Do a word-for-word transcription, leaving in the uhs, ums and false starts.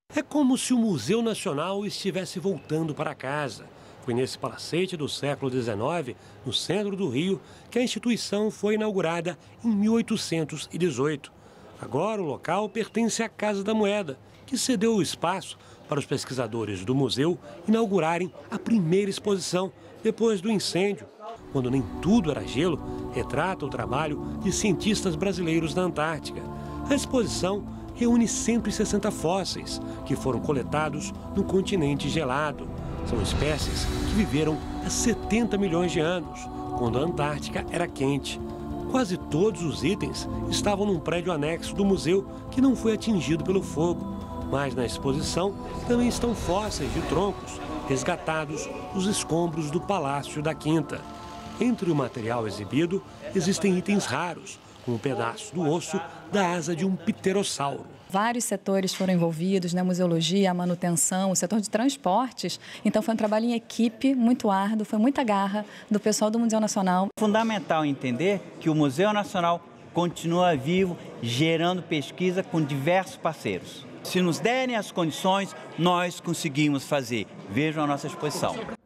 É como se o Museu Nacional estivesse voltando para casa. Foi nesse palacete do século dezenove, no centro do Rio, que a instituição foi inaugurada em mil oitocentos e dezoito. Agora o local pertence à Casa da Moeda, que cedeu o espaço para os pesquisadores do museu inaugurarem a primeira exposição depois do incêndio. Quando nem tudo era gelo, retrata o trabalho de cientistas brasileiros na Antártica. A exposição reúne cento e sessenta fósseis que foram coletados no continente gelado. São espécies que viveram há setenta milhões de anos, quando a Antártica era quente. Quase todos os itens estavam num prédio anexo do museu que não foi atingido pelo fogo. Mas na exposição também estão fósseis de troncos resgatados dos escombros do Palácio da Quinta. Entre o material exibido existem itens raros, como um pedaço do osso da asa de um pterossauro. Vários setores foram envolvidos, né? Museologia, a manutenção, o setor de transportes. Então foi um trabalho em equipe muito árduo, foi muita garra do pessoal do Museu Nacional. Fundamental entender que o Museu Nacional continua vivo, gerando pesquisa com diversos parceiros. Se nos derem as condições, nós conseguimos fazer. Vejam a nossa exposição.